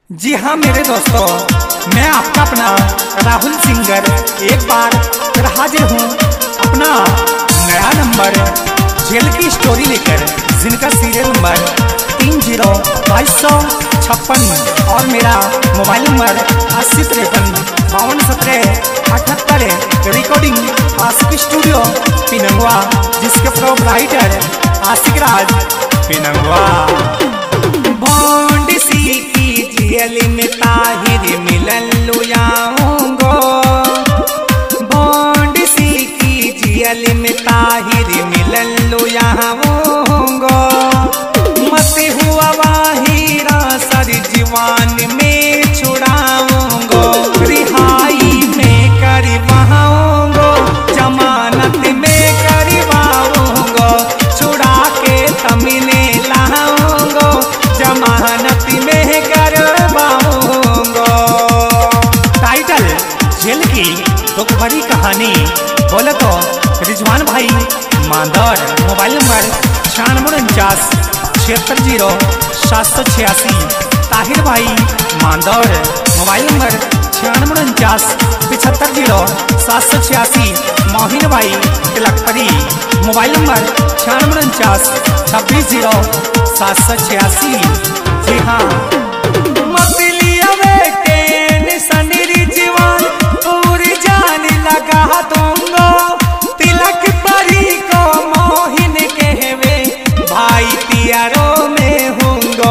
जी हाँ मेरे दोस्तों, मैं आपका अपना राहुल सिंगर एक बार फिर हाजिर हूँ अपना नया नंबर जेल की स्टोरी लेकर, जिनका सीरियल नंबर 302256 और मेरा mobile number 8053521778। Recording Ashiq studio Pinangwa, जिसके प्रोपराइटर आशिक राज पिनंगवा। बॉन्ड सी की जेल में ताहिर मिलन लुयाऊंगो, बॉन्ड सी की जेल में ताहिर मिलन लुयाऊंगो। मत हुआ वाहिरा सर जीवान में छुड़ाऊंगो, रिहाई में करवाऊंगो, जमानत में करवाऊंगो, छुड़ा के तमिने लाऊंगो, जमानत में करवाऊंगो। टाइटल जेल की दुख भरी कहानी बोले तो रिजवान भाई मांदर, मोबाइल नंबर 9649760786। ताहिर भाई मांदर, मोबाइल नंबर 9649750786। मोहिन भाई तिलकपरी, मोबाइल नंबर 9649260786। जी हाँ मतलिया बेटे सनी जीवन पूरी जान लगा दूंगा, तिलक परी को मोहिन कहवे भाई तियारो में होंगे।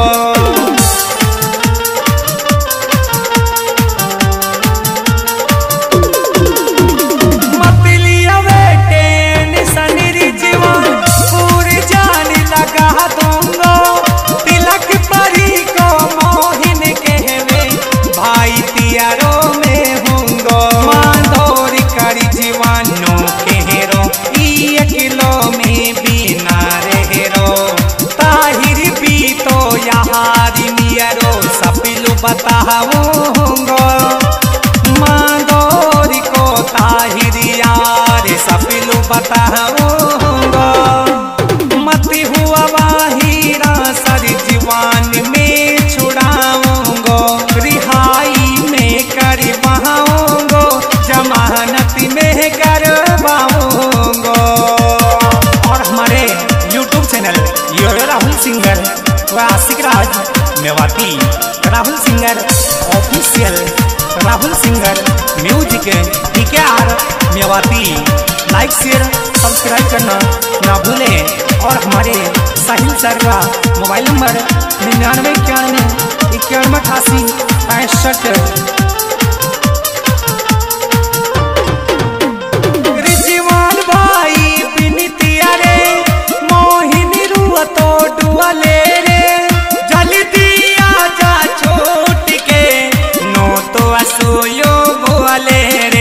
मतलिया बेटे सनी जीवन पूरी जान लगा दूंगा, तिलक परी को मोहिन कहवे भाई तियारो में होंगे। मांदोर करी जीवानो कहरो एक किलो में बिना रहरो, ताहिर भी तो यारी नियरो सपिलु बताऊंगो। मांदोर को ताहिर यार सपिलु बताऊंगो। मत हुआ वाहिरा सर जीवान में छुड़ाऊंगो, रिहाई में करवाऊंगो, जमानत में करवाऊंगो। और हमारे YouTube चैनल यो राहुल सिंगर व Ashiq Raj Mewati, Rahul singer official, Rahul singer music DKR Mewati, like share subscribe करना ना भूलें। और हमारे साहिल सर का मोबाइल नंबर 9991918865। रिजवान भाई बिनतिया रे मोहिन रुआ तो डुअले रे, जल्दी आजा छोट के नो तो असोयो बोले रे।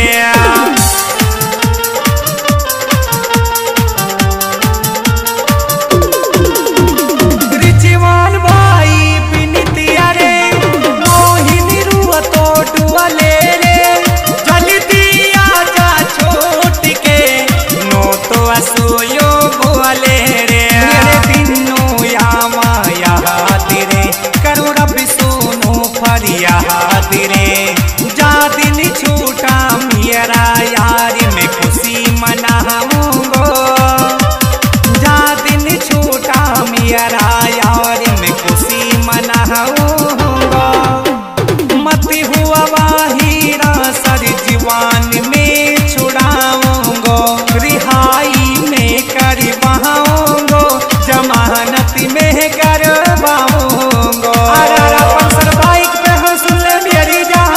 रिजवान भाई बिनतिया रे मोहिन रुआ तो डुअले रे, जल्दी आजा छोट के नो तो असोयो बोले रे। दिनों या माया तेरे करो रब सोनो फरिया तेरे, जा दिन छूटा मेरा यार में खुशी मनाऊंगो, जा दिन छूटा मेरा यार में खुशी मनाऊंगो। मत हुआ वाहिरा सर जीवान में छुड़ाऊंगो, रिहाई में करवाऊंगो, जमानत में करवाऊंगो। पल्सर बाइक पे हो सुन ले मेरी जान,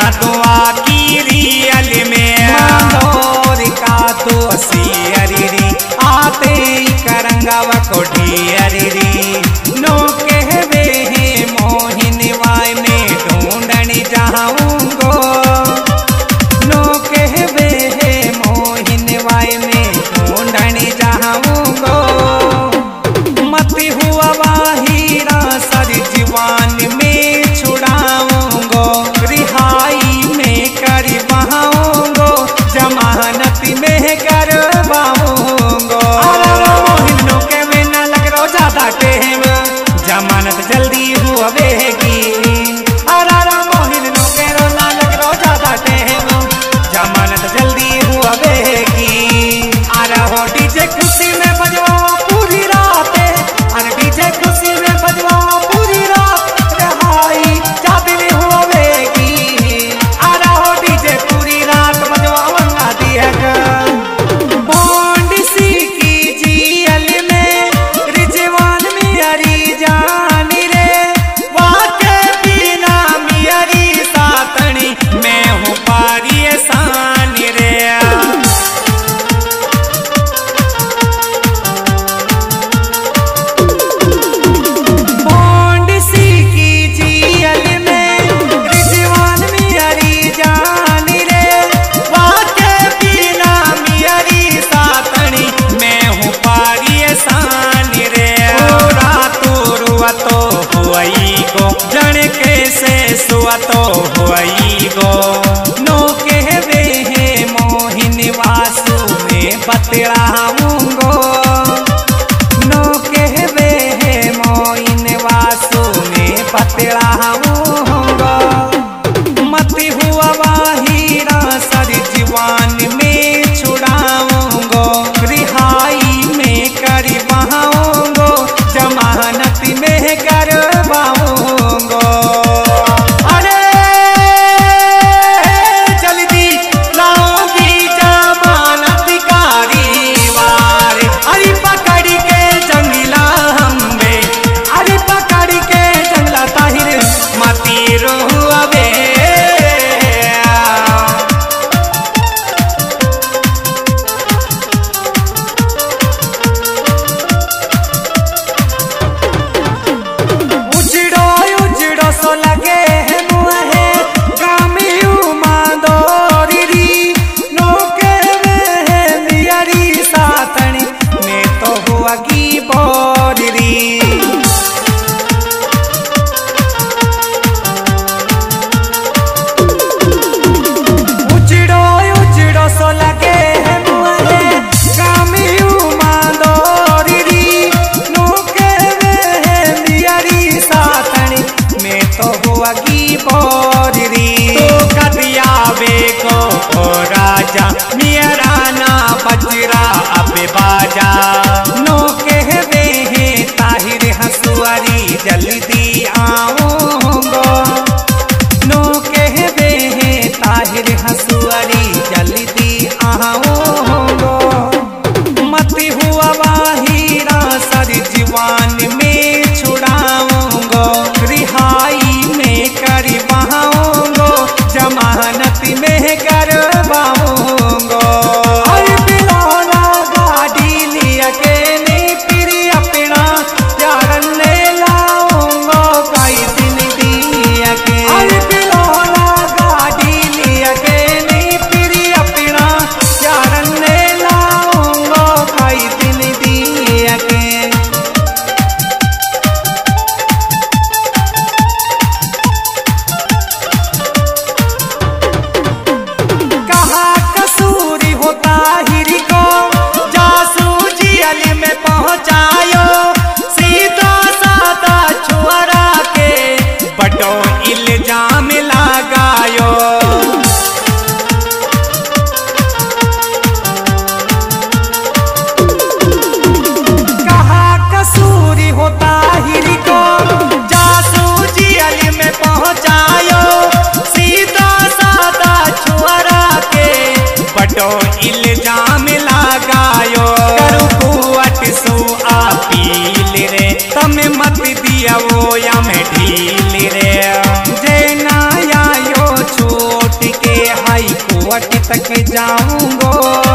दुआ की रियल में मांदोर का तो सियरी री आते करंगावा कोठी अरी नो कहवे है मोहिन वाय में ढूंढनी जाऊंगो नो कहवे है मोहिन वाय में ढूंढनी जाऊंगो मत हुआ वाहिरा सर जीवान में छुड़ाऊंगो रिहाई में करवाऊंगो जमानत में करवाऊंगो मोहिनो के बिना लग रो ज्यादा टेम जमानत जल्दी हुएगी मोहिनो के रो ना लग रो ज्यादा टेम जमानत जल्दी हुएगी अरे हो डीजे खुशी में बजवाओ पूरी रात अरे डीजे खुशी में बजवाओ पूरी रात रहाई जादिन हुएगी अरे हो डीजे पूरी रात बजवाओ दिया बॉन्ड सी की जीएल में रिजवान मियारी जानी रे वाके बिना मियारी सातनी मैं हूँ पारी सानी रे बॉन्ड सी की जीएल में रिजवान मियारी जानी रे वाके बिना मियारी सातनी मैं हूँ पारी सानी रे रातो रुआ तो हुई गो जन कैसे सुआ तो हुई गो नो कहवे है मोहिन वासु में बतलाऊंगो नो कहवे है मोहिन वासु में बतलाऊंगो मत हुआ वाहिरा सर जीवान में छुड़ाऊंगो रिहाई में करवाऊंगो जमानत में करवाऊंगो अरे जल्दी लाओगी जमानत कारी वार अरे पकड़ के जंगला हम्बे अरे पकड़ के जंगला ताहिर मती रोवे उजड़ो उजड़ो सो लगे है मुहे गामियू मांदोरी री नो कहवे है मियारी सातनी मैं तो हुआ की बोरी री उजड़ो उजड़ो सो लगे है मुहे गामियू मांदोरी री नो कहवे है मियारी सातनी मैं तो हुआ की बोरी री तो कदिया बेको ओ राजा मेरा ना बजरा अब बाजा नो कहवे है ताहिर हंसुआरी जल्दी आऊंगो नो कहवे है ताहिर हंसुआरी जल्दी आऊंगो मत हुआ वाहिरा सर जीवान में छुड़ाऊंगो रिहाई में करवाऊंगो जमानत में करवाऊंगो अरे बिलौना गाड़ी लिया के नहीं फिर अपना यार ले लाऊंगो कई दिन दिया के अरे बिलौना गाड़ी लिया के नहीं फिर अपना यार ले लाऊंगो कई दिन दिया के कहा कसूरी होता हिरी को जासूजी अली में पहुंचायो सीधा सादा छुआरा के बड़ो इल्जाम लगायो कहा कसूरी होता हिरी को जासूजी अली में पहुंचायो सीधा सादा छुआरा के बड़ो इल्जाम लगायो करू कुवट सो अपील रे तम मत दिया वो या मैं ढील रे जे ना आयो छोड़ हाई कोर्ट तक जाऊंगो।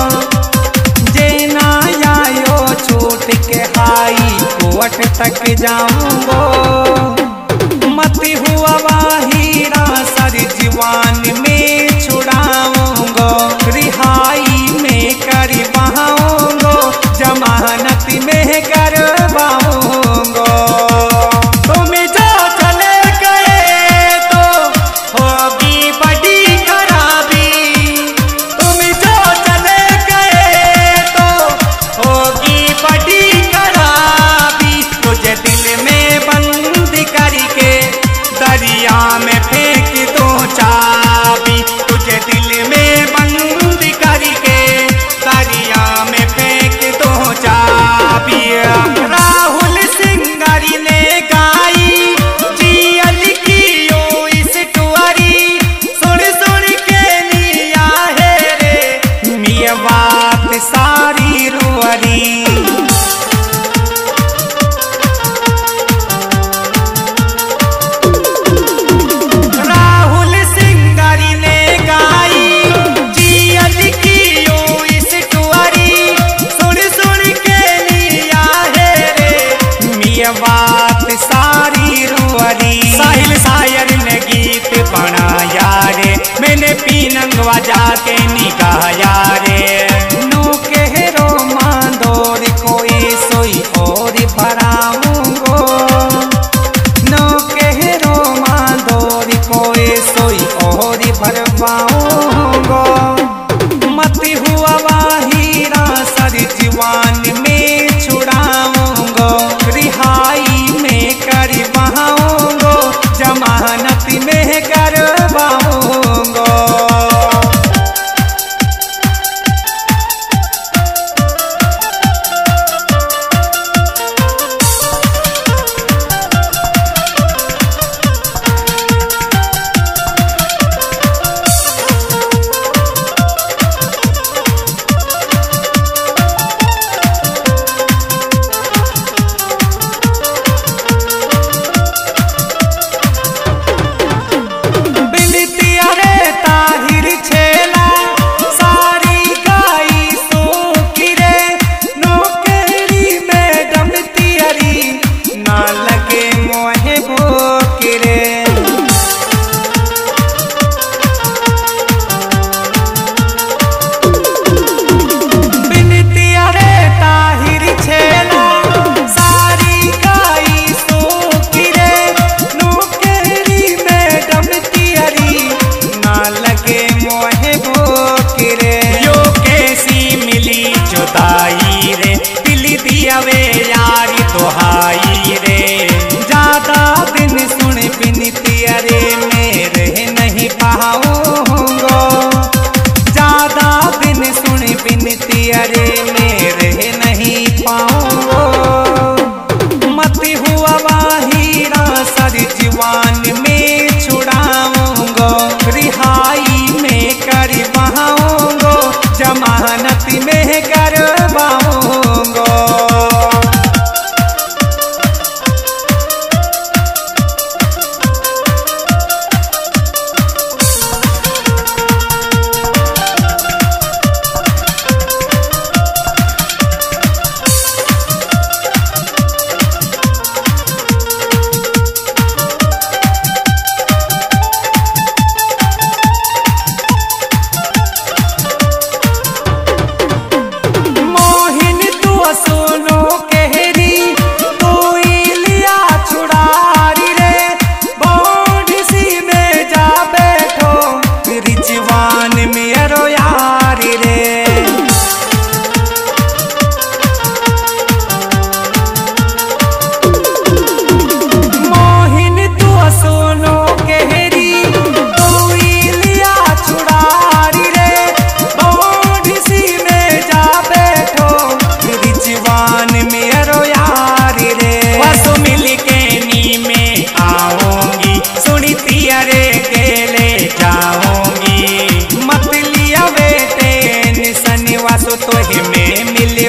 जेना आयो छूट के हाई कोर्ट तक जाऊंगो। मत हुआ हीरा सर जीवन में छुड़ाऊंगो। रिहाई में करवाऊंगो, जमानत में करवाऊंगो। तुम जो चले गए तो होगी बड़ी खराबी। तुम जो चले गए तो होगी बड़ी खराबी। तुझे दिल में बंद करके दरिया में फेंक दो चाबी। तुझे दिल में बंद करके दरिया में फेंक दो चाबी। राहुल सिंगारी ने गाई जियल की ओ इस टुअरी। सुन सुन के लिया है रे मिया बात सारी रुअरी। बात सारी रुअरी। साहिल शायर ने गीत बनाया रे, मैंने पीनंग बजा के निगाया रे। नो के रो मांदोर कोई सोई और भराऊंगो। नो के रो मांदोर कोई सोई और भरवाऊंगो। मत हुआ हीरा सर जीवन में छुड़ाऊंगो। रिहाई में करवाऊंगो, जमानत में करवाऊंगो। वे यारी तोहाई रे। ज्यादा दिन सुन बिनती अरे मेरे नहीं पाऊंगो। ज्यादा दिन सुन बिनती अरे मेरे नहीं पाऊंगो। मत हुआ हीरा सर जीवन में छुड़ाऊंगो। रिहाई में करवाऊंगो, जमानत में करवाऊंगो।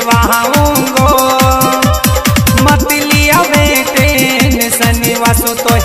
तो